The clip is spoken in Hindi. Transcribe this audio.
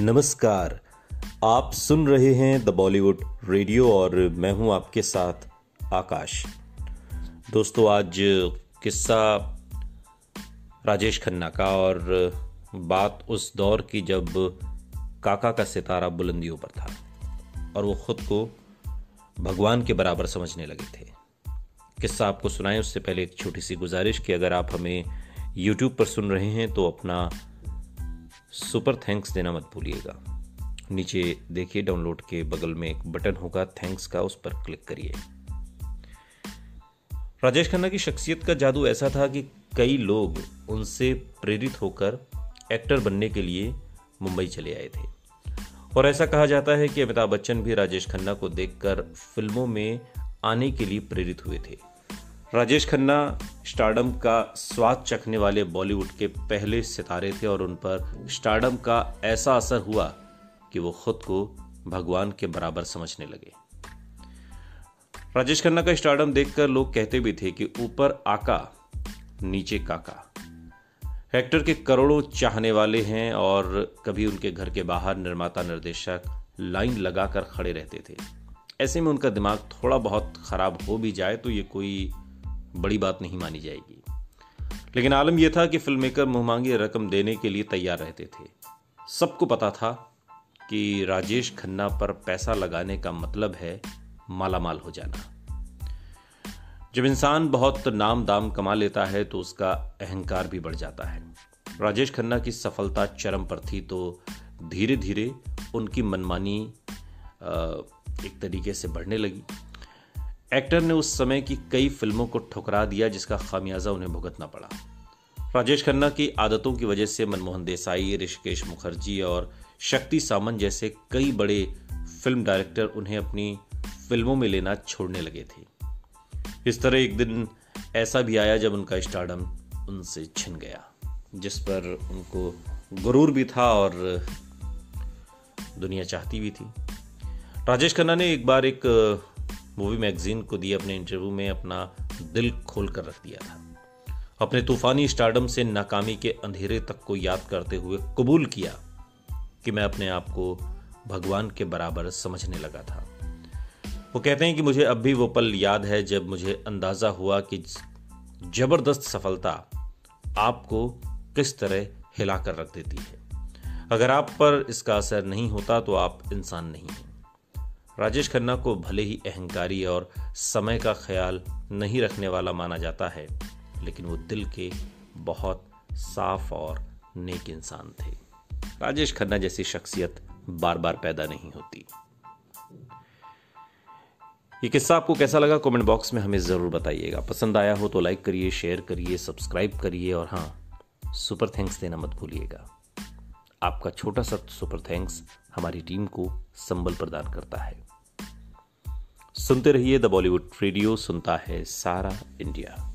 नमस्कार। आप सुन रहे हैं द बॉलीवुड रेडियो और मैं हूं आपके साथ आकाश। दोस्तों, आज किस्सा राजेश खन्ना का और बात उस दौर की जब काका का सितारा बुलंदियों पर था और वो खुद को भगवान के बराबर समझने लगे थे। किस्सा आपको सुनाएं उससे पहले एक छोटी सी गुजारिश कि अगर आप हमें YouTube पर सुन रहे हैं तो अपना सुपर थैंक्स देना मत भूलिएगा। नीचे देखिए, डाउनलोड के बगल में एक बटन होगा थैंक्स का, उस पर क्लिक करिए। राजेश खन्ना की शख्सियत का जादू ऐसा था कि कई लोग उनसे प्रेरित होकर एक्टर बनने के लिए मुंबई चले आए थे और ऐसा कहा जाता है कि अमिताभ बच्चन भी राजेश खन्ना को देखकर फिल्मों में आने के लिए प्रेरित हुए थे। राजेश खन्ना स्टारडम का स्वाद चखने वाले बॉलीवुड के पहले सितारे थे और उन पर स्टारडम का ऐसा असर हुआ कि वो खुद को भगवान के बराबर समझने लगे। राजेश खन्ना का स्टारडम देखकर लोग कहते भी थे कि ऊपर आका नीचे काका। एक्टर के करोड़ों चाहने वाले हैं और कभी उनके घर के बाहर निर्माता निर्देशक लाइन लगाकर खड़े रहते थे। ऐसे में उनका दिमाग थोड़ा बहुत खराब हो भी जाए तो ये कोई बड़ी बात नहीं मानी जाएगी। लेकिन आलम यह था कि फिल्ममेकर मुंहमांगी रकम देने के लिए तैयार रहते थे। सबको पता था कि राजेश खन्ना पर पैसा लगाने का मतलब है मालामाल हो जाना। जब इंसान बहुत नाम दाम कमा लेता है तो उसका अहंकार भी बढ़ जाता है। राजेश खन्ना की सफलता चरम पर थी तो धीरे धीरे उनकी मनमानी एक तरीके से बढ़ने लगी। एक्टर ने उस समय की कई फिल्मों को ठुकरा दिया जिसका खामियाजा उन्हें भुगतना पड़ा। राजेश खन्ना की आदतों की वजह से मनमोहन देसाई, ऋषिकेश मुखर्जी और शक्ति सामंत जैसे कई बड़े फिल्म डायरेक्टर उन्हें अपनी फिल्मों में लेना छोड़ने लगे थे। इस तरह एक दिन ऐसा भी आया जब उनका स्टारडम उनसे छिन गया, जिस पर उनको गुरूर भी था और दुनिया चाहती भी थी। राजेश खन्ना ने एक बार एक मूवी मैगजीन को दिए अपने इंटरव्यू में अपना दिल खोल कर रख दिया था। अपने तूफानी स्टारडम से नाकामी के अंधेरे तक को याद करते हुए कबूल किया कि मैं अपने आप को भगवान के बराबर समझने लगा था। वो कहते हैं कि मुझे अब भी वो पल याद है जब मुझे अंदाजा हुआ कि जबरदस्त सफलता आपको किस तरह हिला कर रख देती है। अगर आप पर इसका असर नहीं होता तो आप इंसान नहीं हैं। राजेश खन्ना को भले ही अहंकारी और समय का ख्याल नहीं रखने वाला माना जाता है, लेकिन वो दिल के बहुत साफ और नेक इंसान थे। राजेश खन्ना जैसी शख्सियत बार बार पैदा नहीं होती। ये किस्सा आपको कैसा लगा कमेंट बॉक्स में हमें जरूर बताइएगा। पसंद आया हो तो लाइक करिए, शेयर करिए, सब्सक्राइब करिए और हाँ, सुपर थैंक्स देना मत भूलिएगा। आपका छोटा सा सुपर थैंक्स हमारी टीम को संबल प्रदान करता है। सुनते रहिए द बॉलीवुड रेडियो, सुनता है सारा इंडिया।